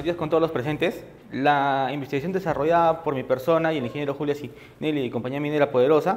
días con todos los presentes. La investigación desarrollada por mi persona y el ingeniero Julio Cinelli y compañía minera Poderosa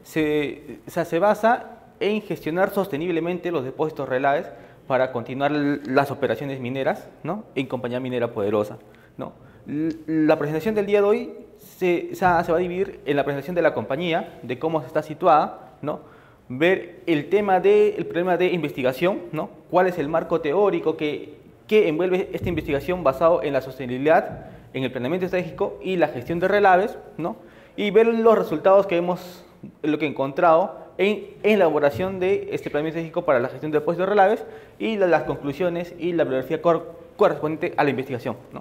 se basa en gestionar sosteniblemente los depósitos relaves para continuar las operaciones mineras, ¿no?, en compañía minera Poderosa, ¿no? La presentación del día de hoy se va a dividir en la presentación de la compañía, de cómo se está situada, ¿no?, ver el problema de investigación, ¿no?, cuál es el marco teórico que envuelve esta investigación basado en la sostenibilidad, en el planeamiento estratégico y la gestión de relaves, ¿no?, y ver los resultados que hemos encontrado en la elaboración de este planeamiento estratégico para la gestión de depósitos de relaves y las conclusiones y la bibliografía correspondiente a la investigación, ¿no?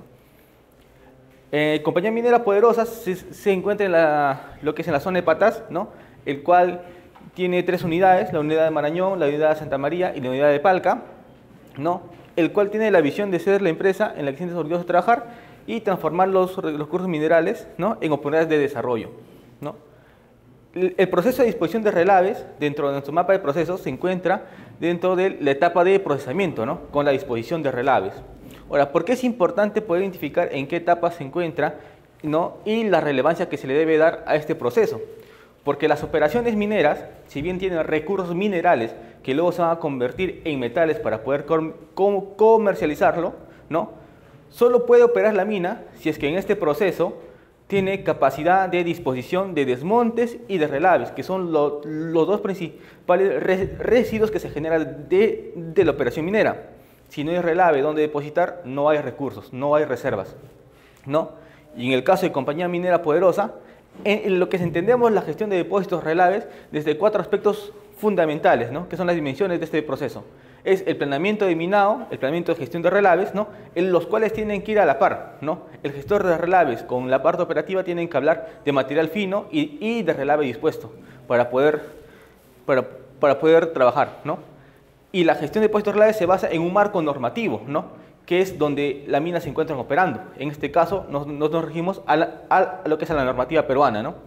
Compañía Minera Poderosa se encuentra en lo que es en la zona de Patas, ¿no?, el cual tiene 3 unidades, la unidad de Marañón, la unidad de Santa María y la unidad de Palca, ¿no?, el cual tiene la visión de ser la empresa en la que se siente orgulloso de trabajar y transformar los recursos minerales, ¿no?, en oportunidades de desarrollo, ¿no? El proceso de disposición de relaves dentro de nuestro mapa de procesos se encuentra dentro de la etapa de procesamiento, ¿no?, con la disposición de relaves. Ahora, ¿por qué es importante poder identificar en qué etapa se encuentra, ¿no?, y la relevancia que se le debe dar a este proceso? Porque las operaciones mineras, si bien tienen recursos minerales que luego se van a convertir en metales para poder comercializarlo, ¿no?, solo puede operar la mina si es que en este proceso tiene capacidad de disposición de desmontes y de relaves, que son los dos principales residuos que se generan de la operación minera. Si no hay relave donde depositar, no hay recursos, no hay reservas, ¿no? Y en el caso de compañía minera Poderosa, en lo que entendemos la gestión de depósitos relaves desde 4 aspectos fundamentales, ¿no?, que son las dimensiones de este proceso. Es el planeamiento de minado, el planeamiento de gestión de relaves, ¿no?, en los cuales tienen que ir a la par, ¿no? El gestor de relaves con la parte operativa tienen que hablar de material fino y de relave dispuesto para poder trabajar, ¿no? Y la gestión de depósitos relaves se basa en un marco normativo, ¿no?, que es donde la mina se encuentra operando. En este caso nos regimos a lo que es la normativa peruana, ¿no?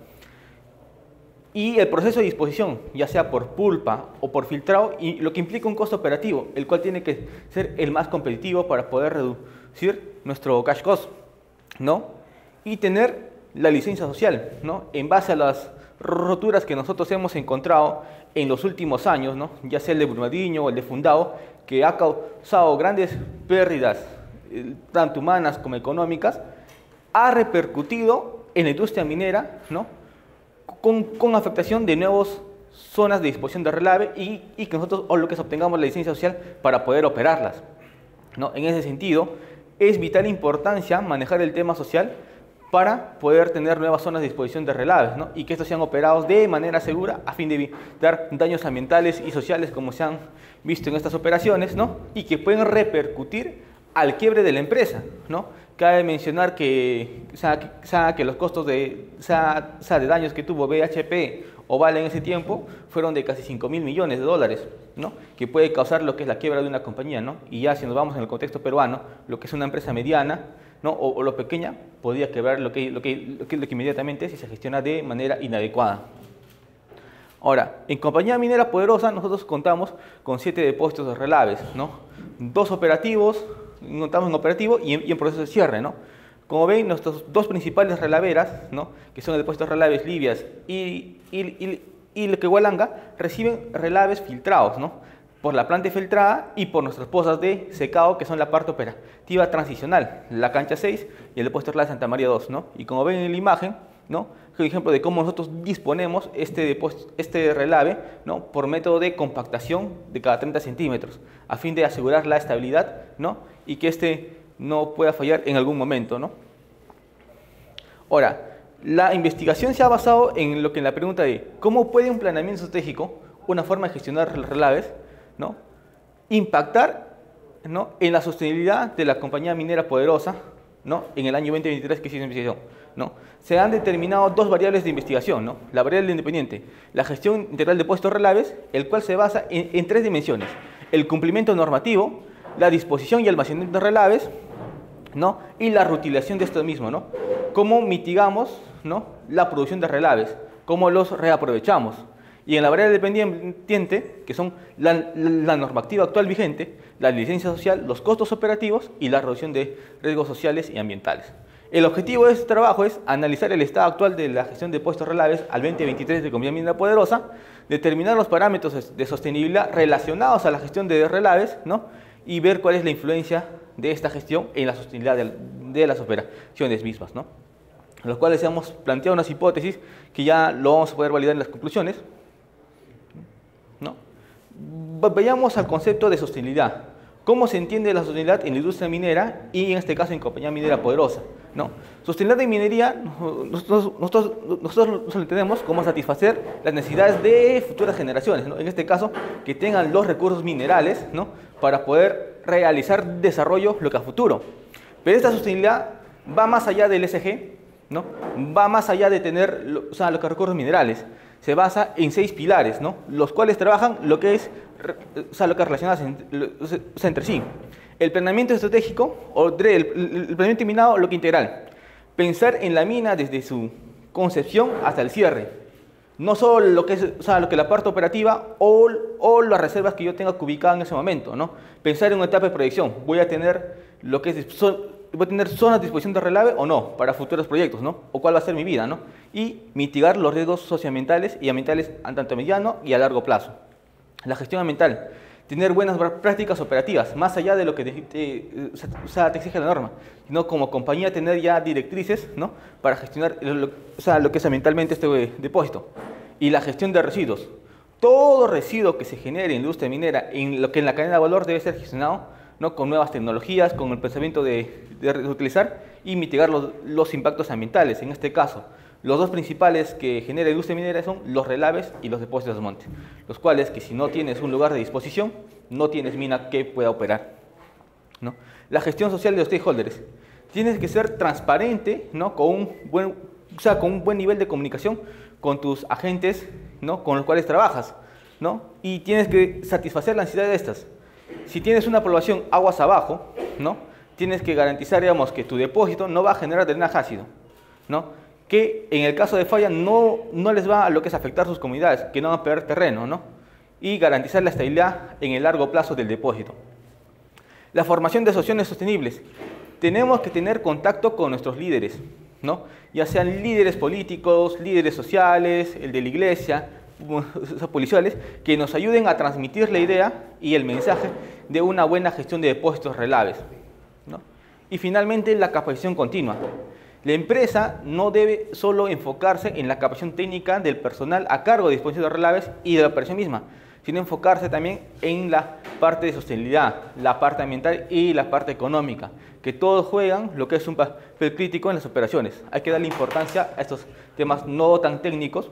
Y el proceso de disposición, ya sea por pulpa o por filtrado, y lo que implica un costo operativo, el cual tiene que ser el más competitivo para poder reducir nuestro cash cost, ¿no? Y tener la licencia social, ¿no?, en base a las roturas que nosotros hemos encontrado en los últimos años, ¿no?, ya sea el de Brumadinho o el de Fundao, que ha causado grandes pérdidas, tanto humanas como económicas, ha repercutido en la industria minera, ¿no?, con afectación de nuevas zonas de disposición de relave y que nosotros o lo que obtengamos la licencia social para poder operarlas, ¿no? En ese sentido, es vital importancia manejar el tema social para poder tener nuevas zonas de disposición de relaves, ¿no?, y que estos sean operados de manera segura a fin de evitar daños ambientales y sociales como se han visto en estas operaciones, ¿no?, y que pueden repercutir al quiebre de la empresa, ¿no? Cabe mencionar que los costos de daños que tuvo BHP o Vale en ese tiempo fueron de casi 5.000 millones de dólares, ¿no?, que puede causar lo que es la quiebra de una compañía, ¿no? Y ya si nos vamos en el contexto peruano, lo que es una empresa mediana, ¿no?, o lo pequeña, podría quebrar lo que inmediatamente si se gestiona de manera inadecuada. Ahora, en compañía minera Poderosa nosotros contamos con 7 depósitos de relaves, ¿no?, 2 operativos, contamos en operativo y en proceso de cierre, ¿no? Como ven, nuestras 2 principales relaveras, ¿no?, que son el depósito de relaves Libias y Hualanga, reciben relaves filtrados, ¿no?, por la planta filtrada y por nuestras pozas de secado, que son la parte operativa transicional, la cancha 6 y el depósito de relave Santa María 2, ¿no? Y como ven en la imagen, ¿no?, es un ejemplo de cómo nosotros disponemos este relave, ¿no?, por método de compactación de cada 30 centímetros, a fin de asegurar la estabilidad, ¿no?, y que este no pueda fallar en algún momento, ¿no? Ahora, la investigación se ha basado en lo que en la pregunta de cómo puede un planeamiento estratégico, una forma de gestionar relaves, ¿no?, impactar, ¿no?, en la sostenibilidad de la compañía minera Poderosa, ¿no?, en el año 2023 que se hizo investigación, ¿no? Se han determinado 2 variables de investigación, ¿no? La variable independiente, la gestión integral de depósitos relaves, el cual se basa en 3 dimensiones: el cumplimiento normativo, la disposición y almacenamiento de relaves, ¿no?, y la reutilización de estos mismos, ¿no? Cómo mitigamos, ¿no?, la producción de relaves, cómo los reaprovechamos. Y en la variable dependiente, que son la normativa actual vigente, la licencia social, los costos operativos y la reducción de riesgos sociales y ambientales. El objetivo de este trabajo es analizar el estado actual de la gestión de depósitos relaves al 2023 de Compañía Minera Poderosa, determinar los parámetros de sostenibilidad relacionados a la gestión de relaves, ¿no? Y ver cuál es la influencia de esta gestión en la sostenibilidad de las operaciones mismas, ¿no? En los cuales hemos planteado unas hipótesis que ya lo vamos a poder validar en las conclusiones, ¿no? Vayamos al concepto de sostenibilidad. ¿Cómo se entiende la sostenibilidad en la industria minera y en este caso en Compañía Minera Poderosa, ¿no? Sostenibilidad en minería, nosotros lo entendemos como satisfacer las necesidades de futuras generaciones, ¿no? En este caso, que tengan los recursos minerales, ¿no? Para poder realizar desarrollo lo que a futuro. Pero esta sostenibilidad va más allá del ESG, ¿no? Va más allá de tener los recursos minerales. Se basa en 6 pilares, ¿no? Los cuales trabajan lo que es relacionadas entre sí. El planeamiento estratégico, o el planeamiento minado, lo que integral. Pensar en la mina desde su concepción hasta el cierre. No solo lo que es lo que la parte operativa o las reservas que yo tenga que ubicar en ese momento, ¿no? Pensar en una etapa de proyección. Voy a tener lo que es voy a tener zonas de disposición de relave o no para futuros proyectos, ¿no? O cuál va a ser mi vida, ¿no? Y mitigar los riesgos socioambientales y ambientales tanto a mediano y a largo plazo. La gestión ambiental, tener buenas prácticas operativas, más allá de lo que te exige la norma, sino como compañía tener ya directrices, ¿no? Para gestionar lo que es ambientalmente este depósito. Y la gestión de residuos. Todo residuo que se genere en la industria minera, en lo que en la cadena de valor debe ser gestionado, ¿no? Con nuevas tecnologías, con el pensamiento de reutilizar y mitigar los impactos ambientales. En este caso, los dos principales que genera la industria minera son los relaves y los depósitos de monte, los cuales que si no tienes un lugar de disposición, no tienes mina que pueda operar, ¿no? La gestión social de los stakeholders. Tienes que ser transparente, ¿no? Con un buen nivel de comunicación con tus agentes, ¿no? Con los cuales trabajas, ¿no? Y tienes que satisfacer la necesidad de estas. Si tienes una población aguas abajo, ¿no? Tienes que garantizar, digamos, que tu depósito no va a generar drenaje ácido, ¿no? Que en el caso de falla no les va a lo que es afectar sus comunidades, que no van a perder terreno, ¿no? Y garantizar la estabilidad en el largo plazo del depósito. La formación de asociaciones sostenibles. Tenemos que tener contacto con nuestros líderes, ¿no? Ya sean líderes políticos, líderes sociales, el de la iglesia, policiales, que nos ayuden a transmitir la idea y el mensaje de una buena gestión de depósitos relaves, ¿no? Y finalmente, la capacitación continua. La empresa no debe solo enfocarse en la capacitación técnica del personal a cargo de disposición de relaves y de la operación misma, sino enfocarse también en la parte de sostenibilidad, la parte ambiental y la parte económica, que todos juegan lo que es un papel crítico en las operaciones. Hay que darle importancia a estos temas no tan técnicos,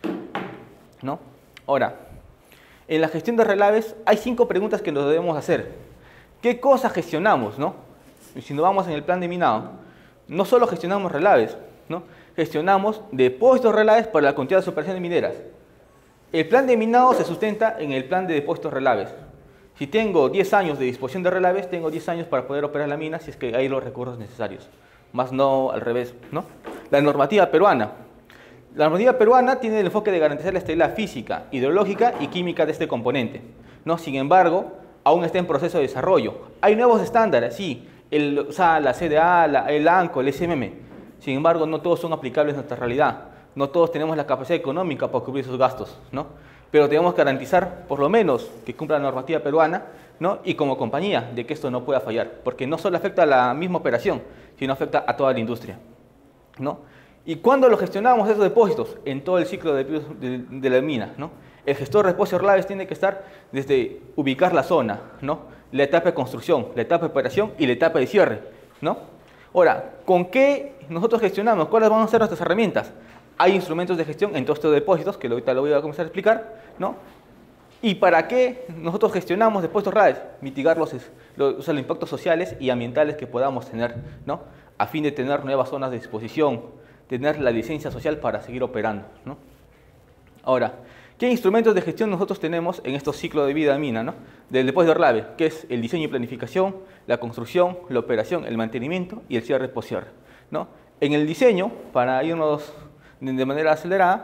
¿no? Ahora, en la gestión de relaves hay 5 preguntas que nos debemos hacer. ¿Qué cosas gestionamos, no? Si nos vamos en el plan de minado, no solo gestionamos relaves, ¿no? Gestionamos depósitos relaves para la continuidad de las operaciones mineras. El plan de minado se sustenta en el plan de depósitos relaves. Si tengo 10 años de disposición de relaves, tengo 10 años para poder operar la mina si es que hay los recursos necesarios. Más no al revés, ¿no? La normativa peruana. La normativa peruana tiene el enfoque de garantizar la estabilidad física, hidrológica y química de este componente, ¿no? Sin embargo, aún está en proceso de desarrollo. Hay nuevos estándares, sí, la CDA, el ANCO, el SMM. Sin embargo, no todos son aplicables a nuestra realidad. No todos tenemos la capacidad económica para cubrir esos gastos, ¿no? Pero tenemos que garantizar, por lo menos, que cumpla la normativa peruana, ¿no? Y como compañía, de que esto no pueda fallar. Porque no solo afecta a la misma operación, sino afecta a toda la industria, ¿no? ¿Y cuándo lo gestionamos esos depósitos? En todo el ciclo de la mina, ¿no? El gestor de depósitos relaves tiene que estar desde ubicar la zona, ¿no? La etapa de construcción, la etapa de operación y la etapa de cierre, ¿no? Ahora, ¿con qué nosotros gestionamos? ¿Cuáles van a ser nuestras herramientas? Hay instrumentos de gestión en todos estos depósitos, que ahorita lo voy a comenzar a explicar, ¿no? ¿Y para qué nosotros gestionamos depósitos relaves? Mitigar los impactos sociales y ambientales que podamos tener, ¿no? A fin de tener nuevas zonas de disposición, tener la licencia social para seguir operando, ¿no? Ahora, ¿qué instrumentos de gestión nosotros tenemos en estos ciclos de vida de mina, ¿no? Del depósito relave, que es el diseño y planificación, la construcción, la operación, el mantenimiento y el cierre post-cierre, ¿no? En el diseño, para irnos de manera acelerada,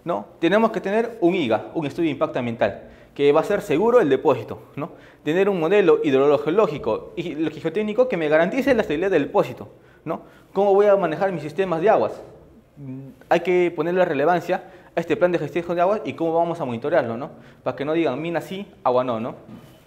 ¿no? Tenemos que tener un IGA, un estudio de impacto ambiental, que va a ser seguro el depósito, ¿no? Tener un modelo hidrogeológico y geotécnico que me garantice la estabilidad del depósito, ¿no? ¿Cómo voy a manejar mis sistemas de aguas? Hay que ponerle relevancia a este plan de gestión de aguas y cómo vamos a monitorearlo, ¿no? Para que no digan mina sí, agua no, ¿no?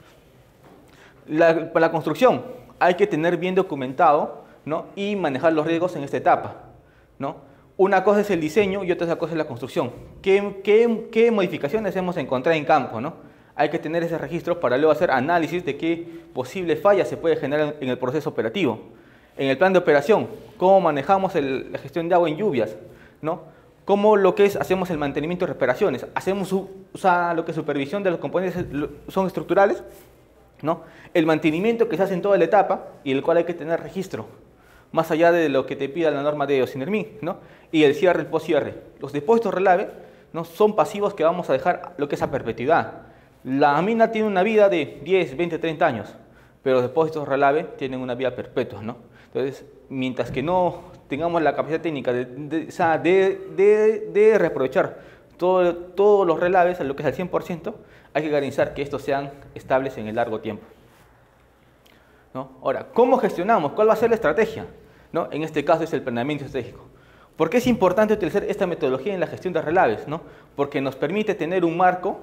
Para la construcción hay que tener bien documentado, ¿no? Y manejar los riesgos en esta etapa, ¿no? Una cosa es el diseño y otra cosa es la construcción. ¿Qué modificaciones hemos encontrado en campo, ¿no? Hay que tener ese registro para luego hacer análisis de qué posibles fallas se puede generar en el proceso operativo. En el plan de operación, cómo manejamos la gestión de agua en lluvias, ¿no? Cómo hacemos el mantenimiento y reparaciones, hacemos lo que es supervisión de los componentes son estructurales, ¿no? El mantenimiento que se hace en toda la etapa y el cual hay que tener registro, más allá de lo que te pida la norma de Ocinermin, ¿no? Y el cierre, el postcierre. Los depósitos relave, ¿no? Son pasivos que vamos a dejar lo que es a perpetuidad. La mina tiene una vida de 10, 20, 30 años, pero los depósitos relave tienen una vida perpetua, ¿no? Entonces, mientras que no tengamos la capacidad técnica de reaprovechar todos los relaves, lo que es al 100%, hay que garantizar que estos sean estables en el largo tiempo, ¿no? Ahora, ¿cómo gestionamos? ¿Cuál va a ser la estrategia? ¿No? En este caso es el planeamiento estratégico. ¿Por qué es importante utilizar esta metodología en la gestión de relaves, ¿no? Porque nos permite tener un marco,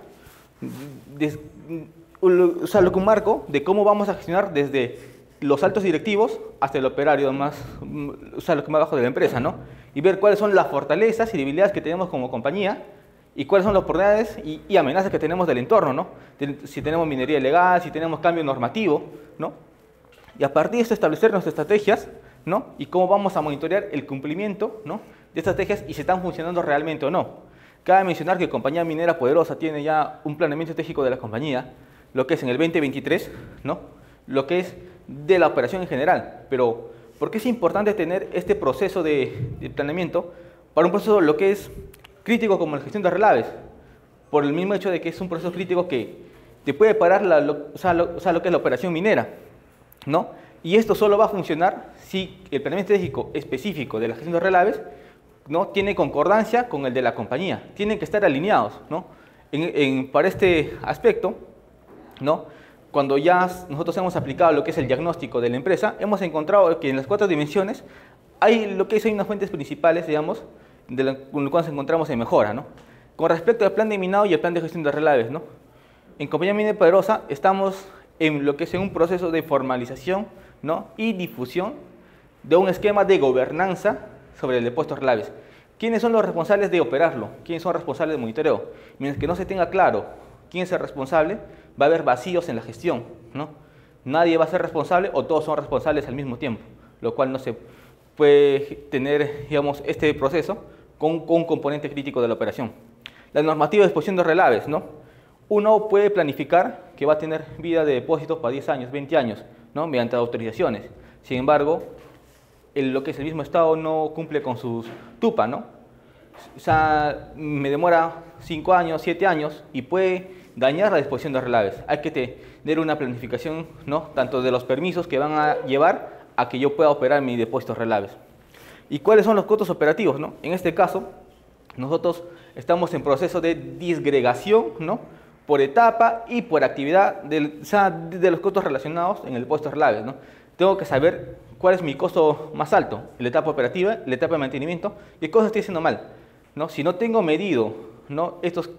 un marco de cómo vamos a gestionar desde los altos directivos hasta el operario lo que más bajo de la empresa, ¿no? Y ver cuáles son las fortalezas y debilidades que tenemos como compañía y cuáles son las oportunidades y amenazas que tenemos del entorno, ¿no? Si tenemos minería ilegal, si tenemos cambio normativo, ¿no? Y a partir de esto establecer nuestras estrategias, ¿no? Y cómo vamos a monitorear el cumplimiento, ¿no? De estrategias y si están funcionando realmente o no. Cabe mencionar que Compañía Minera Poderosa tiene ya un planeamiento estratégico de la compañía, lo que es en el 2023, ¿no? Lo que es de la operación en general. Pero, ¿por qué es importante tener este proceso de planeamiento para un proceso lo que es crítico como la gestión de relaves? Por el mismo hecho de que es un proceso crítico que te puede parar lo que es la operación minera, ¿no? Y esto solo va a funcionar si el planeamiento estratégico específico de la gestión de relaves, ¿no? Tiene concordancia con el de la compañía. Tienen que estar alineados, ¿no? Para este aspecto, ¿no? Cuando ya nosotros hemos aplicado lo que es el diagnóstico de la empresa, hemos encontrado que en las 4 dimensiones hay unas fuentes principales, digamos, con las cuales encontramos en mejora, ¿no? Con respecto al plan de minado y el plan de gestión de relaves, ¿no? En Compañía Minera Poderosa estamos en lo que es un proceso de formalización, ¿no? Y difusión de un esquema de gobernanza sobre el depósito de relaves. ¿Quiénes son los responsables de operarlo? ¿Quiénes son responsables de monitoreo? Mientras que no se tenga claro quién es el responsable, va a haber vacíos en la gestión, ¿no? Nadie va a ser responsable o todos son responsables al mismo tiempo, lo cual no se puede tener, digamos, este proceso con un componente crítico de la operación. La normativa de disposición de relaves, ¿no? Uno puede planificar que va a tener vida de depósitos para 10 años, 20 años, ¿no? Mediante autorizaciones. Sin embargo, lo que es el mismo Estado no cumple con sus TUPA, ¿no? O sea, me demora 5 años, 7 años y puede dañar la disposición de relaves. Hay que tener una planificación, ¿no? Tanto de los permisos que van a llevar a que yo pueda operar mi depósito de relaves. ¿Y cuáles son los costos operativos, ¿no? En este caso, nosotros estamos en proceso de disgregación, ¿no? Por etapa y por actividad de los costos relacionados en el depósito de relaves, ¿no? Tengo que saber cuál es mi costo más alto, la etapa operativa, la etapa de mantenimiento, qué cosas estoy haciendo mal, ¿no? Si no tengo medido, ¿no? estos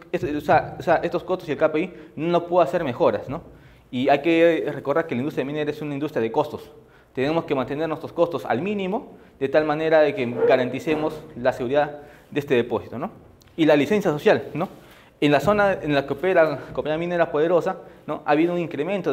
costos y el KPI, no puedo hacer mejoras, ¿no? Y hay que recordar que la industria minera es una industria de costos. Tenemos que mantener nuestros costos al mínimo, de tal manera de que garanticemos la seguridad de este depósito, ¿no? Y la licencia social, ¿no? En la zona en la que opera Compañía Minera Poderosa, ¿no? Ha habido un incremento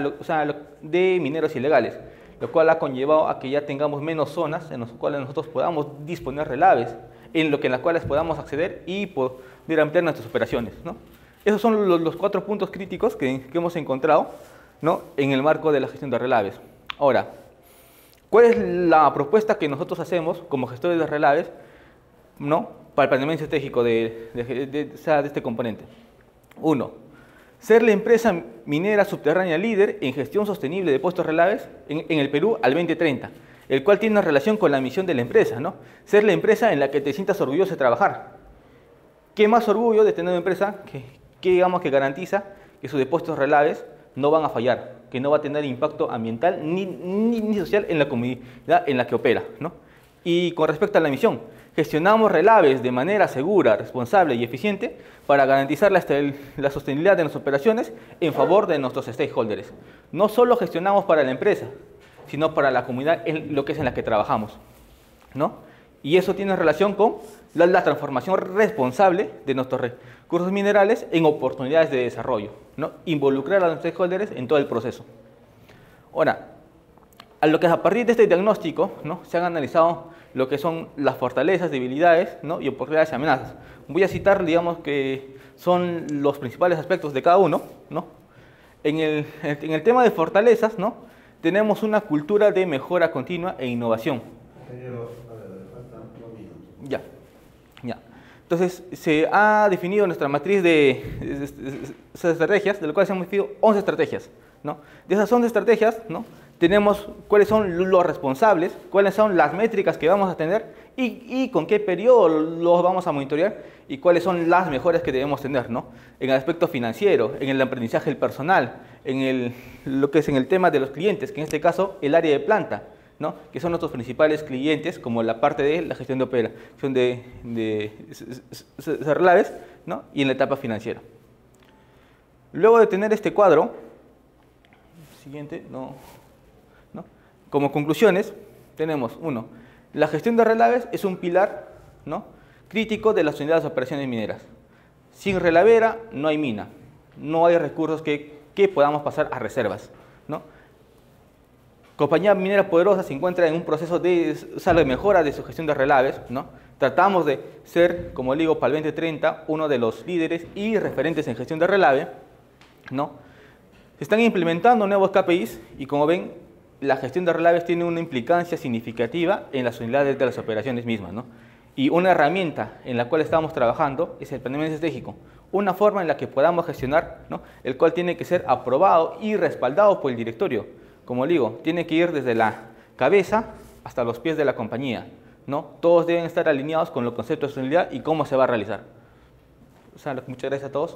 de mineros ilegales, lo cual ha conllevado a que ya tengamos menos zonas en las cuales nosotros podamos disponer relaves, en las cuales podamos acceder y poder ampliar nuestras operaciones, ¿no? Esos son los 4 puntos críticos que hemos encontrado, ¿no? En el marco de la gestión de relaves. Ahora, ¿cuál es la propuesta que nosotros hacemos como gestores de relaves, ¿no? Para el planeamiento estratégico de este componente? 1. Ser la empresa minera subterránea líder en gestión sostenible de depósitos relaves en el Perú al 2030, el cual tiene una relación con la misión de la empresa, ¿no? Ser la empresa en la que te sientas orgulloso de trabajar. qué más orgullo de tener una empresa que digamos que garantiza que sus depósitos relaves no van a fallar, que no va a tener impacto ambiental ni social en la comunidad en la que opera, ¿no? Y con respecto a la misión, gestionamos relaves de manera segura, responsable y eficiente para garantizar la sostenibilidad de nuestras operaciones en favor de nuestros stakeholders. No solo gestionamos para la empresa, sino para la comunidad en lo que es en la que trabajamos, ¿no? Y eso tiene relación con la transformación responsable de nuestros recursos minerales en oportunidades de desarrollo, ¿no? Involucrar a los stakeholders en todo el proceso. Ahora, a partir de este diagnóstico, ¿no? Se han analizado lo que son las fortalezas, debilidades, ¿no? Y oportunidades y amenazas. Voy a citar, digamos, que son los principales aspectos de cada uno, ¿no? En el tema de fortalezas, ¿no? Tenemos una cultura de mejora continua e innovación. Ya. Entonces, se ha definido nuestra matriz de estrategias, de lo cual se han definido 11 estrategias, ¿no? De esas 11 estrategias, ¿no? Tenemos cuáles son los responsables, cuáles son las métricas que vamos a tener y con qué periodo los vamos a monitorear y cuáles son las mejores que debemos tener, ¿no? En el aspecto financiero, en el aprendizaje del personal, lo que es en el tema de los clientes, que en este caso el área de planta, ¿no? Que son nuestros principales clientes, como la parte de la gestión de operación de relaves, ¿no? Y en la etapa financiera. Luego de tener este cuadro, siguiente, ¿no? Como conclusiones, tenemos, uno, la gestión de relaves es un pilar, ¿no? Crítico de las unidades de operaciones mineras. Sin relavera no hay mina, no hay recursos que podamos pasar a reservas, ¿no? Compañía Minera Poderosa se encuentra en un proceso de mejora de su gestión de relaves, ¿no? Tratamos de ser, como digo, para el 2030, uno de los líderes y referentes en gestión de relave, ¿no? Se están implementando nuevos KPIs y, como ven, la gestión de relaves tiene una implicancia significativa en las unidades de las operaciones mismas, ¿no? Y una herramienta en la cual estamos trabajando es el planeamiento estratégico, una forma en la que podamos gestionar, ¿no? El cual tiene que ser aprobado y respaldado por el directorio. Como digo, tiene que ir desde la cabeza hasta los pies de la compañía, ¿no? Todos deben estar alineados con los conceptos de sostenibilidad y cómo se va a realizar. O sea, muchas gracias a todos.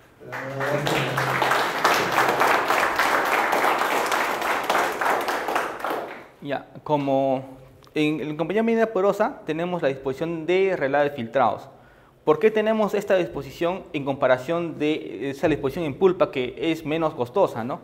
Ya, como en Compañía Minera Poderosa tenemos la disposición de relaves filtrados. ¿Por qué tenemos esta disposición en comparación de esa disposición en pulpa que es menos costosa, ¿no?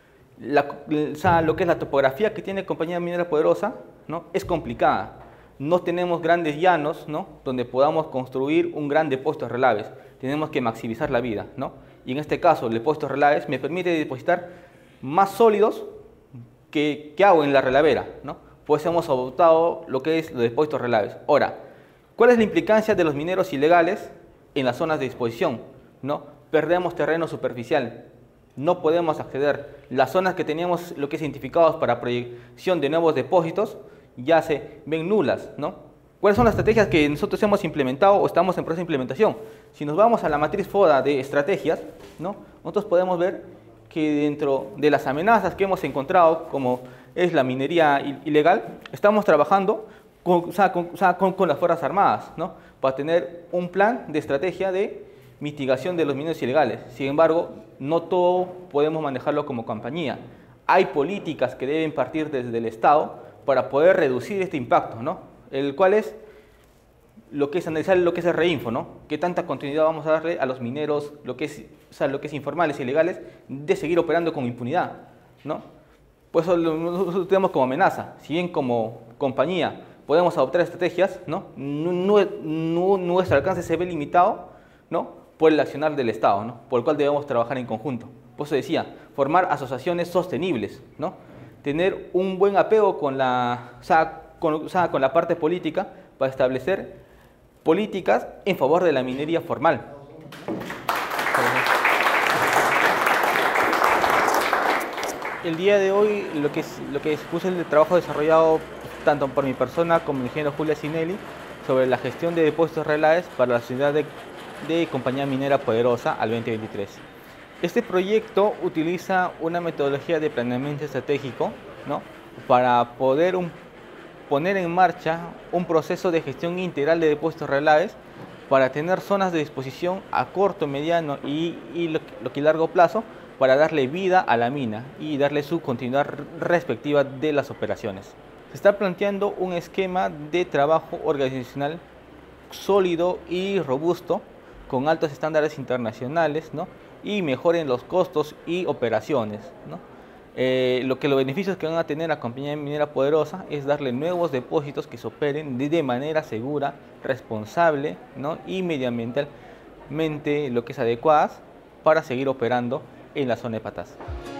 Lo que es la topografía que tiene Compañía Minera Poderosa, ¿no? Es complicada. No tenemos grandes llanos, ¿no? Donde podamos construir un gran depósito de relaves. Tenemos que maximizar la vida, ¿no? Y en este caso, el depósito de relaves me permite depositar más sólidos que hago en la relavera, ¿no? Pues hemos adoptado lo que es los depósitos relaves. Ahora, ¿cuál es la implicancia de los mineros ilegales en las zonas de disposición, ¿no? Perdemos terreno superficial, no podemos acceder. Las zonas que teníamos lo que es identificados para proyección de nuevos depósitos ya se ven nulas, ¿no? ¿Cuáles son las estrategias que nosotros hemos implementado o estamos en proceso de implementación? Si nos vamos a la matriz FODA de estrategias, ¿no? Nosotros podemos ver que dentro de las amenazas que hemos encontrado, como es la minería ilegal, estamos trabajando con las Fuerzas Armadas, ¿no? Para tener un plan de estrategia de mitigación de los mineros ilegales. Sin embargo, no todo podemos manejarlo como compañía. Hay políticas que deben partir desde el Estado para poder reducir este impacto, ¿no? El cual es lo que es analizar lo que es el reinfo, ¿no? ¿Qué tanta continuidad vamos a darle a los mineros, lo que es informales e ilegales, de seguir operando con impunidad, ¿no? Pues eso nosotros tenemos como amenaza. Si bien como compañía podemos adoptar estrategias, ¿no? Nuestro alcance se ve limitado, ¿no? Por el accionar del Estado, ¿no? Por el cual debemos trabajar en conjunto. Por eso decía, formar asociaciones sostenibles, ¿no? Tener un buen apego con la parte política para establecer políticas en favor de la minería formal. El día de hoy lo que expuse el trabajo desarrollado tanto por mi persona como el ingeniero Julia Cinelli sobre la gestión de depósitos relaves para la ciudad de Compañía Minera Poderosa al 2023. Este proyecto utiliza una metodología de planeamiento estratégico, ¿no? Para poder poner en marcha un proceso de gestión integral de depósitos relaves para tener zonas de disposición a corto, mediano y lo que largo plazo, para darle vida a la mina y darle su continuidad respectiva de las operaciones. Se está planteando un esquema de trabajo organizacional sólido y robusto, con altos estándares internacionales, ¿no? Y mejoren los costos y operaciones, ¿no? Los beneficios que van a tener la compañía minera Poderosa es darle nuevos depósitos que se operen de manera segura, responsable, ¿no? Y medioambientalmente lo que es adecuadas para seguir operando en la zona de Patas.